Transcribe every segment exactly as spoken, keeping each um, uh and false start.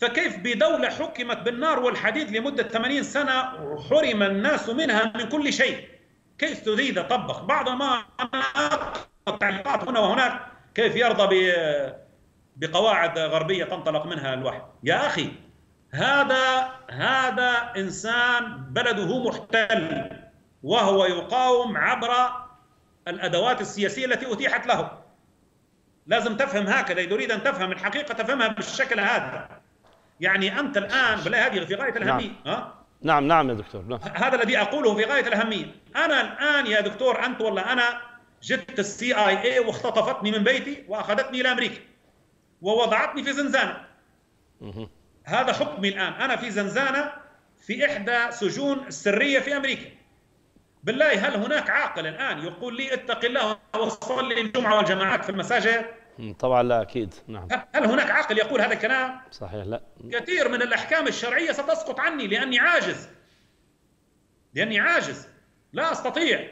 فكيف بدولة حكمت بالنار والحديد لمدة ثمانين سنة وحرم الناس منها من كل شيء، كيف تريد أطبق بعض ما التعليقات هنا وهناك، كيف يرضى بقواعد غربية تنطلق منها الوحي؟ يا أخي هذا هذا إنسان بلده محتل وهو يقاوم عبر الأدوات السياسية التي أتيحت له. لازم تفهم هكذا، إذا تريد أن تفهم الحقيقة تفهمها بالشكل هذا. يعني أنت الآن بلا هذه في غاية الأهمية. نعم. ها؟ نعم نعم يا دكتور. نعم. هذا الذي أقوله في غاية الأهمية. أنا الآن يا دكتور أنت والله أنا جئت السي آي إيه واختطفتني من بيتي وأخذتني إلى أمريكا ووضعتني في زنزانة. هذا حكمي الآن، أنا في زنزانة في إحدى سجون السرية في أمريكا. بالله هل هناك عاقل الآن يقول لي اتق الله وصلي الجمعة والجماعات في المساجد؟ طبعا لا، أكيد. نعم. هل هناك عاقل يقول هذا الكلام؟ صحيح لا. كثير من الأحكام الشرعية ستسقط عني لأني عاجز، لأني عاجز لا أستطيع.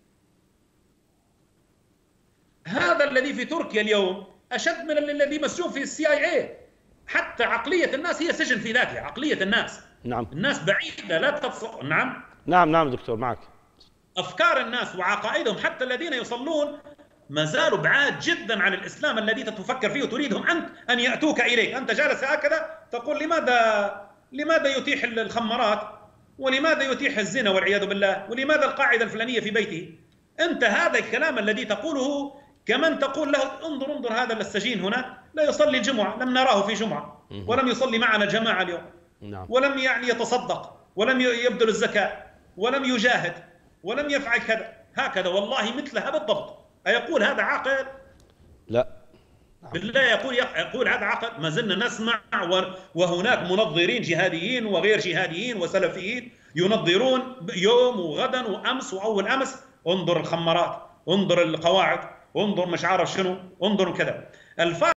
هذا الذي في تركيا اليوم أشد من الذي مسجون في السي آي إيه. حتى عقلية الناس هي سجن في ذاتها، عقلية الناس. نعم. الناس بعيدة لا تتصور. نعم نعم نعم دكتور معك. أفكار الناس وعقائدهم حتى الذين يصلون ما زالوا بعاد جدا عن الإسلام الذي تفكر فيه وتريدهم أنت أن يأتوك إليه. أنت جالس هكذا تقول لماذا لماذا يتيح الخمرات، ولماذا يتيح الزنا والعياذ بالله، ولماذا القاعدة الفلانية في بيته؟ أنت هذا الكلام الذي تقوله كمن تقول له انظر انظر هذا السجين هنا لا يصلي الجمعة، لم نراه في جمعة ولم يصلي معنا الجماعة اليوم. نعم. ولم يعني يتصدق ولم يبذل الزكاة ولم يجاهد ولم يفعل كذا. هكذا والله مثلها بالضبط. أيقول هذا عاقل؟ لا. بالله يقول يقول هذا عاقل؟ ما زلنا نسمع وهناك منظرين جهاديين وغير جهاديين وسلفيين ينظرون يوم وغدا وأمس وأول أمس انظر الخمرات، انظر القواعد، انظر مش عارف شنو، انظر كذا. الفرق